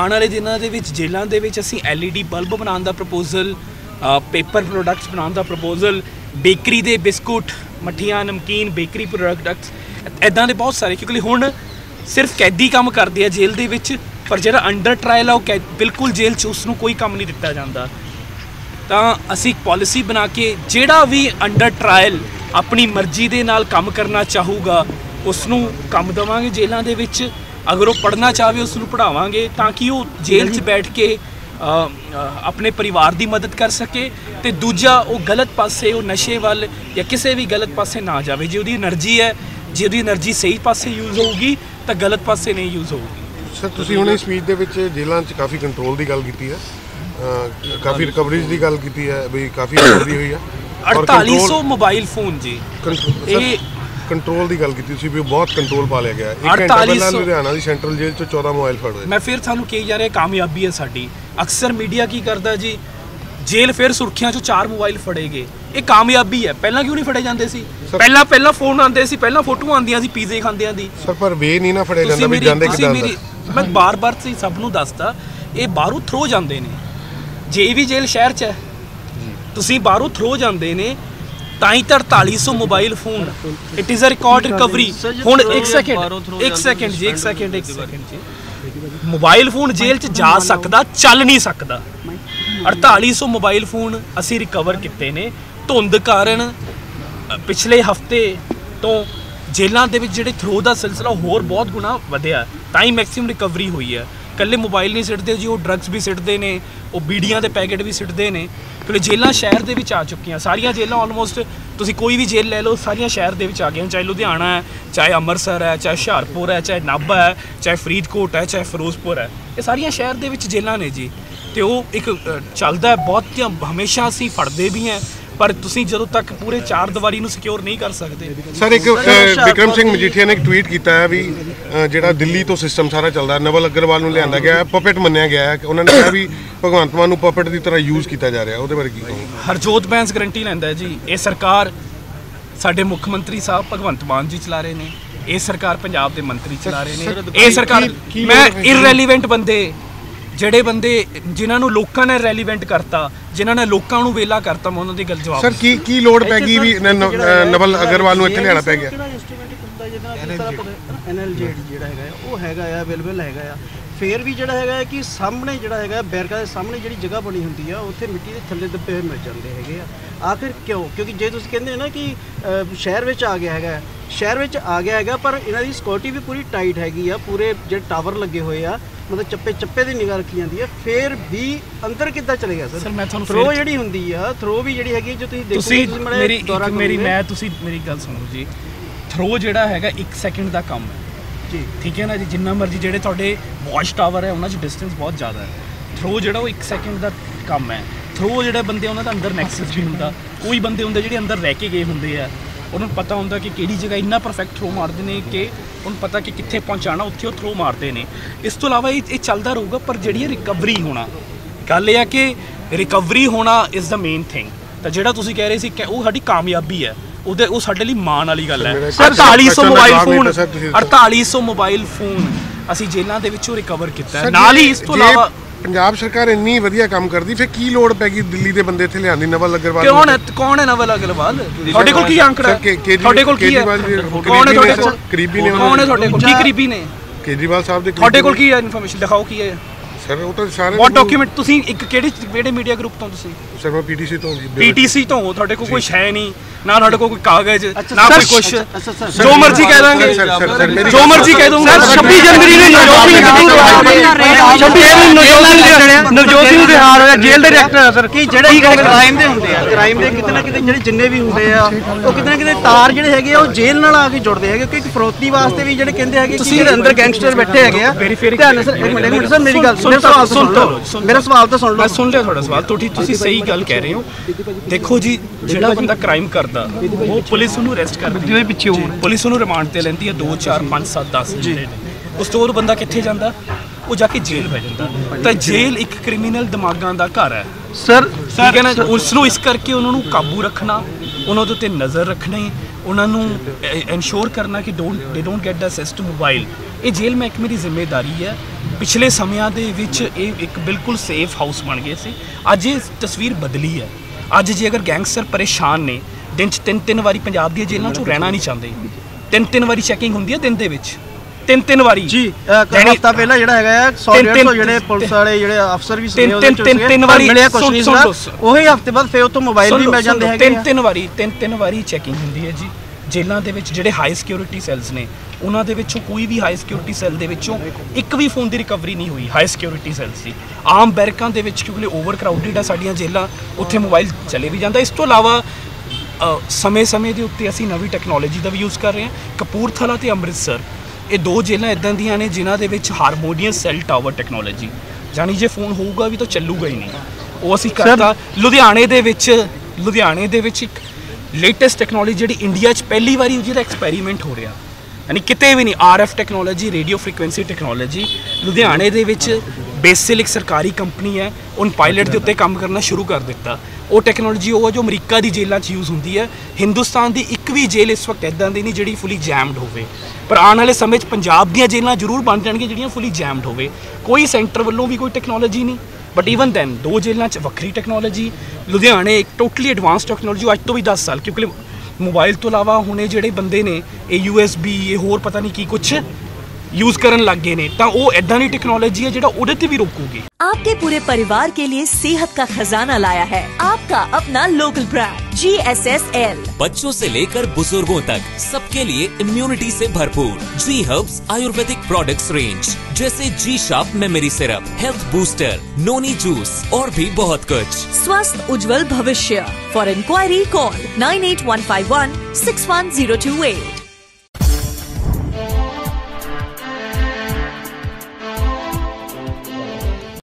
ਆਉਣ ਵਾਲੇ ਦਿਨਾਂ ਦੇ ਵਿੱਚ ਜੇਲ੍ਹਾਂ ਦੇ ਵਿੱਚ ਅਸੀਂ LED ਬਲਬ ਬਣਾਉਣ ਦਾ ਪ੍ਰਪੋਜ਼ਲ, ਪੇਪਰ ਪ੍ਰੋਡਕਟਸ ਬਣਾਉਣ ਦਾ ਪ੍ਰਪੋਜ਼ਲ, ਬੇਕਰੀ ਦੇ ਬਿਸਕੁਟ, ਮੱਠੀਆਂ, ਨਮਕੀਨ, ਬੇਕਰੀ ਪ੍ਰੋਡਕਟਸ, ਇੱਦਾਂ ਦੇ ਬਹੁਤ ਸਾਰੇ, ਕਿਉਂਕਿ ਹੁਣ ਸਿਰਫ ਕੈਦੀ ਕੰਮ ਕਰਦੇ ਆ ਜੇਲ੍ਹ ਦੇ ਵਿੱਚ, ਪਰ ਜਿਹੜਾ ਅੰਡਰ ਟਰਾਇਲ ਆ ਉਹ ਬਿਲਕੁਲ ਜੇਲ੍ਹ 'ਚ ਉਸ ਨੂੰ ਕੋਈ ਕੰਮ ਨਹੀਂ ਦਿੱਤਾ ਜਾਂਦਾ। ਤਾਂ ਅਸੀਂ ਪਾਲਿਸੀ ਬਣਾ ਕੇ ਜਿਹੜਾ ਵੀ ਅੰਡਰ ਟਰਾਇਲ ਆਪਣੀ ਮਰਜ਼ੀ ਦੇ ਨਾਲ ਕੰਮ ਕਰਨਾ ਚਾਹੂਗਾ ਉਸ ਨੂੰ ਕੰਮ ਦੇਵਾਂਗੇ ਜੇਲ੍ਹਾਂ ਦੇ ਵਿੱਚ। ਅਗਰ ਉਹ ਪੜ੍ਹਨਾ ਚਾਹਵੇ ਉਸ ਨੂੰ ਪੜ੍ਹਾਵਾਂਗੇ ਤਾਂ ਕਿ ਉਹ ਜੇਲ੍ਹ 'ਚ ਬੈਠ ਕੇ ਆਪਣੇ ਪਰਿਵਾਰ ਦੀ ਮਦਦ ਕਰ ਸਕੇ, ਅਤੇ ਦੂਜਾ ਉਹ ਗਲਤ ਪਾਸੇ, ਉਹ ਨਸ਼ੇ ਵੱਲ ਜਾਂ ਕਿਸੇ ਵੀ ਗਲਤ ਪਾਸੇ ਨਾ ਜਾਵੇ। ਜੇ ਉਹਦੀ એનર્ਜੀ ਹੈ, ਜੇ ਉਹਦੀ એનર્ਜੀ ਸਹੀ ਪਾਸੇ ਯੂਜ਼ ਹੋਊਗੀ ਤਾਂ ਗਲਤ ਪਾਸੇ ਨਹੀਂ ਯੂਜ਼ ਹੋਊਗੀ। ਸਰ ਤੁਸੀਂ ਹੁਣੇ ਸਪੀਚ ਦੇ ਵਿੱਚ ਜੇਲ੍ਹਾਂ 'ਚ ਕਾਫੀ ਕੰਟਰੋਲ ਦੀ ਗੱਲ ਕੀਤੀ ਹੈ, ਕਾਫੀ ਰਿਕਵਰੀਜ਼ ਦੀ ਗੱਲ ਕੀਤੀ ਹੈ ਵੀ ਕਾਫੀ ਰਿਕਵਰੀ ਹੋਈ ਹੈ। 4800 ਮੋਬਾਈਲ ਫੋਨ ਜੀ, ਇਹ ਕੰਟਰੋਲ ਦੀ ਗੱਲ ਕੀਤੀ ਸੀ ਵੀ ਬਹੁਤ ਕੰਟਰੋਲ ਪਾ ਲਿਆ ਗਿਆ। 4800 ਲੁਧਿਆਣਾ ਦੀ ਸੈਂਟਰਲ ਜੇਲ੍ਹ 'ਚ 14 ਮੋਬਾਈਲ ਫੜ ਹੋਏ। ਮੈਂ ਫਿਰ ਤੁਹਾਨੂੰ ਕਹੀ ਜਾ ਰਿਹਾ ਕਾਮਯਾਬੀ ਹੈ ਸਾਡੀ। ਅਕਸਰ ਮੀਡੀਆ ਕੀ ਕਰਦਾ ਜੀ, ਜੇਲ੍ਹ ਫਿਰ ਸੁਰਖੀਆਂ 'ਚੋਂ 4 ਮੋਬਾਈਲ ਫੜੇਗੇ, ਇਹ ਕਾਮਯਾਬੀ ਹੈ। ਪਹਿਲਾਂ ਕਿਉਂ ਨਹੀਂ ਫੜੇ ਜਾਂਦੇ ਸੀ? ਪਹਿਲਾਂ ਫੋਨ ਆਉਂਦੇ ਸੀ, ਪਹਿਲਾਂ ਫੋਟੋਆਂ ਆਉਂਦੀਆਂ ਸੀ ਪੀਜ਼ੇ ਖਾਂਦਿਆਂ ਦੀ। ਸਰ ਪਰ ਵੇ ਨਹੀਂ ਨਾ ਫੜੇ ਜਾਂਦੇ ਵੀ ਜਾਂਦੇ ਕਿੱਦਾਂ। ਮੈਂ ਬਾਰ-ਬਾਰ ਸਭ ਨੂੰ ਦੱਸਦਾ, ਇਹ ਬਾਹਰੋਂ ਥਰੋ ਜਾਂਦੇ ਨੇ। ਜੇ ਵੀ ਜੇਲ੍ਹ ਸ਼ਹਿਰ 'ਚ ਹੈ, ਤੁਸੀਂ ਬਾਹਰੋਂ ਥਰੋ ਜਾਂਦੇ ਨੇ ਤਾਂ ਹੀ 4800 mobile phone. It is a record recovery. ਹੁਣ ਇੱਕ ਸੈਕਿੰਡ ਜੀ, ਮੋਬਾਈਲ ਫੋਨ ਜੇਲ੍ਹ 'ਚ ਜਾ ਸਕਦਾ, ਚੱਲ ਨਹੀਂ ਸਕਦਾ। 4800 ਮੋਬਾਈਲ ਫੋਨ ਅਸੀਂ ਰਿਕਵਰ ਕੀਤੇ ਨੇ। ਧੁੰਦ ਕਾਰਨ ਪਿਛਲੇ ਹਫਤੇ ਤੋਂ ਜੇਲ੍ਹਾਂ ਦੇ ਵਿੱਚ ਜਿਹੜੇ ਥਰੋ ਦਾ ਸਿਲਸਿਲਾ ਹੋਰ ਬਹੁਤ ਗੁਣਾ ਵਧਿਆ, ਤਾਂ ਹੀ ਮੈਕਸਿਮਮ ਰਿਕਵਰੀ ਹੋਈ ਹੈ। ਇਕੱਲੇ ਮੋਬਾਈਲ ਨਹੀਂ ਸਿੱਟਦੇ ਜੀ, ਉਹ ਡਰੱਗਸ ਵੀ ਸਿੱਟਦੇ ਨੇ, ਉਹ ਬੀੜੀਆਂ ਦੇ ਪੈਕੇਟ ਵੀ ਸਿੱਟਦੇ ਨੇ। ਕਿਉਂਕਿ ਜੇਲ੍ਹਾਂ ਸ਼ਹਿਰ ਦੇ ਵਿੱਚ ਆ ਚੁੱਕੀਆਂ, ਸਾਰੀਆਂ ਜੇਲ੍ਹਾਂ ਆਲਮੋਸਟ, ਤੁਸੀਂ ਕੋਈ ਵੀ ਜੇਲ੍ਹ ਲੈ ਲਓ, ਸਾਰੀਆਂ ਸ਼ਹਿਰ ਦੇ ਵਿੱਚ ਆ ਗਈਆਂ। ਚਾਹੇ ਲੁਧਿਆਣਾ ਹੈ, ਚਾਹੇ ਅੰਮ੍ਰਿਤਸਰ ਹੈ, ਚਾਹੇ ਹੁਸ਼ਿਆਰਪੁਰ ਹੈ, ਚਾਹੇ ਨਾਭਾ ਹੈ, ਚਾਹੇ ਫਰੀਦਕੋਟ ਹੈ, ਚਾਹੇ ਫਿਰੋਜ਼ਪੁਰ ਹੈ, ਇਹ ਸਾਰੀਆਂ ਸ਼ਹਿਰ ਦੇ ਵਿੱਚ ਜੇਲ੍ਹਾਂ ਨੇ ਜੀ। ਅਤੇ ਉਹ ਇੱਕ ਚੱਲਦਾ ਬਹੁਤ, ਹਮੇਸ਼ਾ ਅਸੀਂ ਫੜਦੇ ਵੀ ਹਾਂ, ਪਰ ਤੁਸੀਂ ਜਦੋਂ ਤੱਕ ਪੂਰੇ 4 ਦੀਵਾਰੀ ਨੂੰ ਸਿਕਿਉਰ ਨਹੀਂ ਕਰ ਸਕਦੇ। ਸਰ ਇੱਕ ਵਿਕਰਮ ਸਿੰਘ ਮਜੀਠੀਆ ਨੇ ਇੱਕ ਟਵੀਟ ਕੀਤਾ ਹੈ ਵੀ ਜਿਹੜਾ ਦਿੱਲੀ ਤੋਂ ਸਿਸਟਮ ਸਾਰਾ ਚੱਲਦਾ, ਨਵਲ ਅਗਰਵਾਲ ਨੂੰ ਲਿਆਂਦਾ ਗਿਆ, ਪਪਟ ਮੰਨਿਆ ਗਿਆ ਹੈ। ਉਹਨਾਂ ਨੇ ਕਿਹਾ ਵੀ ਭਗਵੰਤ ਮਾਨ ਨੂੰ ਪਪਟ ਦੀ ਤਰ੍ਹਾਂ ਯੂਜ਼ ਕੀਤਾ ਜਾ ਰਿਹਾ, ਉਹਦੇ ਬਾਰੇ ਕੀ ਕਹੋਗੇ? ਹਰਜੋਤ ਬੈਂਸ ਗਰੰਟੀ ਲੈਂਦਾ ਜੀ, ਇਹ ਸਰਕਾਰ ਸਾਡੇ ਮੁੱਖ ਮੰਤਰੀ ਸਾਹਿਬ ਭਗਵੰਤ ਮਾਨ ਜੀ ਚਲਾ ਰਹੇ ਨੇ, ਇਹ ਸਰਕਾਰ ਪੰਜਾਬ ਦੇ ਮੰਤਰੀ ਚਲਾ ਰਹੇ ਨੇ। ਇਹ ਸਰਕਾਰ, ਮੈਂ ਇਰਰੈਲੀਵੈਂਟ ਬੰਦੇ, ਜਿਹੜੇ ਬੰਦੇ ਜਿਨ੍ਹਾਂ ਨੂੰ ਲੋਕਾਂ ਨੇ ਰੈਲੀਵੈਂਟ ਕਰਤਾ, ਜਿਨ੍ਹਾਂ ਨੇ ਲੋਕਾਂ ਨੂੰ ਵੇਲਾ ਕਰਤਾ, ਮੈਂ ਉਹਨਾਂ ਦੀ ਗੱਲ ਜਵਾਬ। ਸਰ ਕੀ ਲੋੜ ਪੈ ਗਈ ਵੀ ਨਵਲ ਅਗਰਵਾਲ ਨੂੰ ਇੱਥੇ ਲਿਆਣਾ ਪੈ ਗਿਆ? NLJ ਜਿਹੜਾ ਹੈਗਾ ਉਹ ਹੈਗਾ ਆ, ਅਵੇਲੇਬਲ ਹੈਗਾ ਆ। ਫਿਰ ਵੀ ਜਿਹੜਾ ਹੈਗਾ ਕਿ ਸਾਹਮਣੇ ਜਿਹੜਾ ਹੈਗਾ ਬੈਰਕਾ ਦੇ ਸਾਹਮਣੇ ਜਿਹੜੀ ਜਗ੍ਹਾ ਬਣੀ ਹੁੰਦੀ ਆ, ਉੱਥੇ ਮਿੱਟੀ ਦੇ ਥੱਲੇ ਦੱਬੇ ਹੋਏ ਮਿਲ ਜਾਂਦੇ ਹੈਗੇ ਆ। ਆਖਿਰ ਕਿਉਂ? ਕਿਉਂਕਿ ਜੇ ਤੁਸੀਂ ਕਹਿੰਦੇ ਹੋ ਨਾ ਕਿ ਸ਼ਹਿਰ ਵਿੱਚ ਆ ਗਿਆ ਹੈਗਾ, ਸ਼ਹਿਰ ਵਿੱਚ ਆ ਗਿਆ ਹੈਗਾ, ਪਰ ਇਹਨਾਂ ਦੀ ਸਿਕਿਉਰਿਟੀ ਵੀ ਪੂਰੀ ਟਾਈਟ ਹੈਗੀ ਆ। ਪੂਰੇ ਜਿਹੜੇ ਟਾਵਰ ਲੱਗੇ ਹੋਏ ਆ, ਮਤਲਬ ਚੱਪੇ ਦੀ ਨਿਗਾਹ ਰੱਖੀ ਜਾਂਦੀ ਹੈ। ਫਿਰ ਵੀ ਅੰਦਰ ਕਿੱਦਾਂ ਚਲੇ ਗਿਆ ਸਰ? ਮੈਂ ਤੁਹਾਨੂੰ ਥਰੋ ਜਿਹੜੀ ਹੁੰਦੀ ਆ, ਥਰੋ ਵੀ ਜਿਹੜੀ ਹੈਗੀ, ਜੋ ਤੁਸੀਂ ਦੇਖੋ, ਤੁਸੀਂ ਮੇਰੀ ਗੱਲ ਸੁਣੋ ਜੀ। ਥਰੋ ਜਿਹੜਾ ਹੈਗਾ 1 ਸੈਕਿੰਡ ਦਾ ਕੰਮ ਹੈ ਜੀ, ਠੀਕ ਹੈ ਨਾ ਜੀ। ਜਿੰਨਾ ਮਰਜ਼ੀ ਜਿਹੜੇ ਤੁਹਾਡੇ ਵਾਚ ਟਾਵਰ ਹੈ ਉਹਨਾਂ 'ਚ ਡਿਸਟੈਂਸ ਬਹੁਤ ਜ਼ਿਆਦਾ ਹੈ। ਥਰੋ ਜਿਹੜਾ ਉਹ 1 ਸੈਕਿੰਡ ਦਾ ਕੰਮ ਹੈ। ਥਰੋ ਜਿਹੜੇ ਬੰਦੇ ਉਹਨਾਂ ਦਾ ਅੰਦਰ ਨੈਕਸਸ ਵੀ ਹੁੰਦਾ, ਕੋਈ ਬੰਦੇ ਹੁੰਦੇ ਜਿਹੜੇ ਅੰਦਰ ਰਹਿ ਕੇ ਗਏ ਹੁੰਦੇ ਆ, ਉਹਨਾਂ ਨੂੰ ਪਤਾ ਹੁੰਦਾ ਕਿ ਕਿਹੜੀ ਜਗ੍ਹਾ ਇੰਨਾ ਪਰਫੈਕਟ ਥਰੋ ਮਾਰਦੇ ਨੇ ਕਿ ਉਹਨੂੰ ਪਤਾ ਕਿ ਕਿੱਥੇ ਪਹੁੰਚਾਉਣਾ, ਉੱਥੇ ਉਹ ਥਰੋ ਮਾਰਦੇ ਨੇ। ਇਸ ਤੋਂ ਇਲਾਵਾ ਇਹ ਚੱਲਦਾ ਰਹੂਗਾ। ਪਰ ਜਿਹੜੀ ਰਿਕਵਰੀ ਹੋਣਾ, ਗੱਲ ਇਹ ਆ ਕਿ ਰਿਕਵਰੀ ਹੋਣਾ ਇਜ਼ ਦਾ ਮੇਨ ਥਿੰਗ। ਤਾਂ ਜਿਹੜਾ ਤੁਸੀਂ ਕਹਿ ਰਹੇ ਸੀ ਕਿ ਉਹ ਸਾਡੀ ਕਾਮਯਾਬੀ ਹੈ, ਉਹ ਸਾਡੇ ਲਈ ਮਾਣ ਵਾਲੀ ਗੱਲ ਹੈ। 4800 ਮੋਬਾਈਲ ਫੋਨ ਅਸੀਂ ਜੇਲ੍ਹਾਂ ਦੇ ਵਿੱਚੋਂ ਰਿਕਵਰ ਕੀਤਾ ਹੈ। ਨਾਲ ਹੀ ਇਸ ਤੋਂ ਇਲਾਵਾ ਪੰਜਾਬ ਸਰਕਾਰ ਇੰਨੀ ਵਧੀਆ ਕੰਮ ਕਰਦੀ, ਫਿਰ ਕੀ ਲੋੜ ਪੈ ਗਈ ਦਿੱਲੀ ਦੇ ਬੰਦੇ ਇੱਥੇ ਲਿਆਂਦੀ? ਨਵਲ ਅਗਰਵਾਲ ਕੌਣ ਹੈ? ਨਵਲ ਅਗਰਵਾਲ ਤੁਹਾਡੇ ਕੋਲ ਕੀ ਅੰਕੜਾ? ਤੁਹਾਡੇ ਕੋਲ ਕੀ ਹੈ? ਕੌਣ ਹੈ ਤੁਹਾਡੇ ਕੋਲ? ਕਰੀਬੀ ਨੇ। ਕੌਣ ਹੈ ਤੁਹਾਡੇ ਕੋਲ? ਕੀ ਕਰੀਬੀ ਨੇ? ਕੇਜਰੀਵਾਲ ਸਾਹਿਬ ਦੇ। ਤੁਹਾਡੇ ਕੋਲ ਕੀ ਹੈ ਇਨਫੋਰਮੇਸ਼ਨ? ਦਿਖਾਓ ਕੀ ਹੈ ਸਰ। ਉਹ ਤਾਂ ਸਾਰੇ ਬਹੁਤ ਡਾਕੂਮੈਂਟ। ਤੁਸੀਂ ਕਿਹੜੇ ਮੀਡੀਆ ਗਰੁੱਪ ਤੋਂ? ਤੁਸੀਂ ਸਰ ਮੈਂ PTC ਤੋਂ। PTC ਤੋਂ ਹੋ? ਤੁਹਾਡੇ ਕੋਲ ਕੋਈ ਹੈ ਨਹੀਂ ਨਾ, ਤੁਹਾਡੇ ਕੋਲ ਕੋਈ ਕਾਗਜ਼ ਨਾ, ਕੋਈ ਕੁਛ। ਜੋ ਮਰਜ਼ੀ ਕਹਿ ਦਾਂਗੇ, ਜੋ ਮਰਜ਼ੀ ਕਹਿ ਦੂੰਗਾ। 26 ਜਨਵਰੀ ਨੂੰ ਨਵਜੋਤ ਸਿੰਘ ਬਿਹਾਰ ਹੋਇਆ, ਜੇਲ੍ਹ ਦੇ ਡਾਇਰੈਕਟਰ ਸਰ। ਕਿ ਜਿਹੜੇ ਕ੍ਰਾਈਮ ਦੇ ਹੁੰਦੇ ਆ, ਕ੍ਰਾਈਮ ਦੇ ਕਿਤੇ ਨਾ ਕਿਤੇ ਜਿਹੜੇ ਜਿੰਨੇ ਵੀ ਹੁੰਦੇ ਆ, ਉਹ ਕਿਤੇ ਨਾ ਕਿਤੇ ਤਾਰ ਜਿਹੜੇ ਹੈਗੇ ਆ ਉਹ ਜੇਲ੍ਹ ਨਾਲ ਆ ਕੇ ਜੁੜਦੇ ਹੈਗੇ। ਕਿਉਂਕਿ ਫਰੋਤੀ ਵਾਸਤੇ ਵੀ ਜਿਹੜੇ ਕਹਿੰਦੇ ਹੈਗੇ ਕਿ ਜਿਹੜੇ ਅੰਦਰ ਗੈਂਗਸਟਰ ਬੈਠੇ ਹੈਗੇ ਆ। ਧਿਆਨ ਸਰ, ਇੱਕ ਮਿੰਟ ਸਰ, ਮੇਰੀ ਗੱਲ ਸੁਣੋ। ਮੇਰਾ ਸਵਾਲ ਤਾਂ ਸੁਣ ਲਓ। ਮੈਂ ਸੁਣ ਲਿਆ ਤੁਹਾਡਾ ਸਵਾਲ। ਤੁਸੀਂ ਸਹੀ ਗੱਲ ਕਹਿ ਰਹੇ ਹੋ। ਦੇਖੋ ਜੀ, ਜਿਹੜਾ ਬੰਦਾ ਕ੍ਰਾਈਮ ਕਰਦਾ ਉਹ ਪੁਲਿਸ ਉਹਨੂੰ ਅਰੈਸਟ ਕਰਦੀ ਹੈ, ਪਿੱਛੇ ਪੁਲਿਸ ਉਹਨੂੰ ਰਿਮਾਂਡ ਤੇ ਲੈਂਦੀ ਹੈ 2 4 5 7 10 ਦਿਨ। ਉਸ ਤੋਂ ਬੰਦਾ ਕਿੱਥੇ ਜਾਂਦਾ? ਉਹ ਜਾ ਕੇ ਜੇਲ੍ਹ ਪੈ ਜਾਂਦਾ। ਤਾਂ ਜੇਲ੍ਹ ਇੱਕ ਕ੍ਰਿਮੀਨਲ ਦਿਮਾਗਾਂ ਦਾ ਘਰ ਹੈ ਸਰ, ਠੀਕ ਹੈ ਨਾ। ਉਸ ਨੂੰ ਇਸ ਕਰਕੇ ਉਹਨਾਂ ਨੂੰ ਕਾਬੂ ਰੱਖਣਾ, ਉਹਨਾਂ ਦੇ ਉੱਤੇ ਨਜ਼ਰ ਰੱਖਣੀ, ਉਹਨਾਂ ਨੂੰ ਇਨਸ਼ੋਰ ਕਰਨਾ ਕਿ they don't get the access to mobile, ਇਹ ਜੇਲ੍ਹ ਮਹਿਕਮੇ ਦੀ ਜ਼ਿੰਮੇਵਾਰੀ ਹੈ। ਪਿਛਲੇ ਸਮਿਆਂ ਦੇ ਵਿੱਚ ਇਹ ਇੱਕ ਬਿਲਕੁਲ ਸੇਫ ਹਾਊਸ ਬਣ ਗਏ ਸੀ, ਅੱਜ ਇਹ ਤਸਵੀਰ ਬਦਲੀ ਹੈ। ਅੱਜ ਜੇ ਅਗਰ ਗੈਂਗਸਟਰ ਪਰੇਸ਼ਾਨ ਨੇ, ਦਿਨ 'ਚ 3-3 ਵਾਰੀ ਪੰਜਾਬ ਦੀਆਂ ਜੇਲ੍ਹਾਂ 'ਚੋਂ ਰਹਿਣਾ ਨਹੀਂ ਚਾਹੁੰਦੇ, 3-3 ਵਾਰੀ ਚੈਕਿੰਗ ਹੁੰਦੀ ਹੈ ਦਿਨ ਦੇ ਵਿੱਚ, 3-3 ਵਾਰੀ ਜੀ। ਹਫ਼ਤਾ ਪਹਿਲਾਂ ਜਿਹੜਾ ਹੈਗਾ 100-150 ਜਿਹੜੇ ਪੁਲਿਸ ਵਾਲੇ ਜਿਹੜੇ ਅਫਸਰ ਵੀ ਤਿੰਨ ਵਾਰੀ ਮਿਲਿਆ ਕੁਛ ਨਹੀਂ ਸੀਗਾ, ਉਹੀ ਹਫ਼ਤੇ ਬਾਅਦ ਫਿਰ ਉੱਥੋਂ ਮੋਬਾਈਲ ਵੀ ਮਿਲ ਜਾਂਦੇ ਹੈਗੇ। 3-3 ਵਾਰੀ ਚੈਕਿੰਗ ਹੁੰਦੀ ਹੈ ਜੀ ਜੇਲ੍ਹਾਂ ਦੇ ਵਿੱਚ। ਜਿਹੜੇ ਹਾਈ ਸਿਕਿਉਰਿਟੀ ਸੈੱਲਸ ਨੇ ਉਹਨਾਂ ਦੇ ਵਿੱਚੋਂ ਕੋਈ ਵੀ ਹਾਈ ਸਿਕਿਉਰਿਟੀ ਸੈੱਲ ਦੇ ਵਿੱਚੋਂ ਇੱਕ ਵੀ ਫੋਨ ਦੀ ਰਿਕਵਰੀ ਨਹੀਂ ਹੋਈ ਹਾਈ ਸਿਕਿਉਰਿਟੀ ਸੈੱਲਸ ਦੀ। ਆਮ ਬੈਰਕਾਂ ਦੇ ਵਿੱਚ ਕਿਉਂਕਿ ਓਵਰ ਕਰਾਊਡਡ ਆ ਸਾਡੀਆਂ ਜੇਲ੍ਹਾਂ, ਉੱਥੇ ਮੋਬਾਈਲ ਚਲੇ ਵੀ ਜਾਂਦਾ। ਇਸ ਤੋਂ ਇਲਾਵਾ ਸਮੇਂ ਦੇ ਉੱਤੇ ਅਸੀਂ ਨਵੀਂ ਟੈਕਨੋਲੋਜੀ ਦਾ ਵੀ ਯੂਜ਼ ਕਰ ਰਹੇ ਹਾਂ। ਕਪੂਰਥਲਾ ਤੇ ਅੰਮ੍ਰਿਤਸਰ ਇਹ 2 ਜੇਲ੍ਹਾਂ ਇੱਦਾਂ ਦੀਆਂ ਨੇ ਜਿਨ੍ਹਾਂ ਦੇ ਵਿੱਚ ਹਾਰਮੋਨੀਅਸ ਸੈੱਲ ਟਾਵਰ ਟੈਕਨੋਲੋਜੀ, ਜਾਨੀ ਜੇ ਫੋਨ ਹੋਊਗਾ ਵੀ ਤਾਂ ਚੱਲੂਗਾ ਹੀ ਨਹੀਂ, ਉਹ ਅਸੀਂ ਕਰਤਾ। ਲੁਧਿਆਣੇ ਦੇ ਵਿੱਚ ਇੱਕ ਲੇਟੈਸਟ ਟੈਕਨੋਲੋਜੀ ਜਿਹੜੀ ਇੰਡੀਆ 'ਚ ਪਹਿਲੀ ਵਾਰੀ ਜਿਹਦਾ ਐਕਸਪੈਰੀਮੈਂਟ ਹੋ ਰਿਹਾ, ਯਾਨੀ ਕਿਤੇ ਵੀ ਨਹੀਂ, RF technology, radio frequency technology. ਲੁਧਿਆਣੇ ਦੇ ਵਿੱਚ ਬੇਸਿਲ ਇੱਕ ਸਰਕਾਰੀ ਕੰਪਨੀ ਹੈ, ਉਹਨ ਪਾਇਲਟ ਦੇ ਉੱਤੇ ਕੰਮ ਕਰਨਾ ਸ਼ੁਰੂ ਕਰ ਦਿੱਤਾ। ਉਹ ਟੈਕਨੋਲੋਜੀ ਉਹ ਜੋ ਅਮਰੀਕਾ ਦੀ ਜੇਲ੍ਹਾਂ 'ਚ ਯੂਜ਼ ਹੁੰਦੀ ਹੈ। ਹਿੰਦੁਸਤਾਨ ਦੀ ਇੱਕ ਵੀ ਜੇਲ੍ਹ ਇਸ ਵਕਤ ਇੱਦਾਂ ਦੀ ਨਹੀਂ ਜਿਹੜੀ ਫੁੱਲੀ ਜੈਮਡ ਹੋਵੇ, ਪਰ ਆਉਣ ਵਾਲੇ ਸਮੇਂ 'ਚ ਪੰਜਾਬ ਦੀਆਂ ਜੇਲ੍ਹਾਂ ਜ਼ਰੂਰ ਬਣ ਜਾਣਗੀਆਂ ਜਿਹੜੀਆਂ ਫੁੱਲੀ ਜੈਮਡ ਹੋਵੇ। ਕੋਈ ਸੈਂਟਰ ਵੱਲੋਂ ਵੀ ਕੋਈ ਟੈਕਨੋਲੋਜੀ ਨਹੀਂ, ਬਟ ਈਵਨ ਦੈਨ 2 ਜੇਲ੍ਹਾਂ 'ਚ ਵੱਖਰੀ ਟੈਕਨੋਲੋਜੀ। ਲੁਧਿਆਣੇ ਇੱਕ ਟੋਟਲੀ ਐਡਵਾਂਸ ਟੈਕਨੋਲੋਜੀ ਅੱਜ ਤੋਂ ਵੀ 10 ਸਾਲ, ਕਿਉਂਕਿ ਮੋਬਾਈਲ ਤੋਂ ਇਲਾਵਾ ਹੁਣ ਇਹ ਜਿਹੜੇ ਬੰਦੇ ਨੇ ਇਹ USB ਇਹ ਹੋਰ ਪਤਾ ਨਹੀਂ ਕੀ ਕੁਛ यूज करन लग गए ने, तां वो ऐदां दी टेक्नोलॉजी है जिहड़ा ओहदे ते भी रोकूगी। आपके पूरे परिवार के लिए सेहत का खजाना लाया है आपका अपना लोकल ब्रांड GSSL। बच्चों से लेकर बुजुर्गों तक सबके लिए इम्यूनिटी से भरपूर जी हर्ब्स आयुर्वेदिक प्रोडक्ट्स रेंज जैसे G sharp memory syrup, health booster, noni juice और भी बहुत कुछ। स्वस्थ उज्जवल भविष्य। For inquiry call 9815161028।